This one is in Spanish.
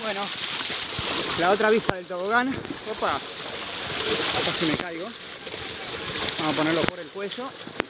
Bueno, la otra vista del tobogán. Opa, casi me caigo. Vamos a ponerlo por el cuello.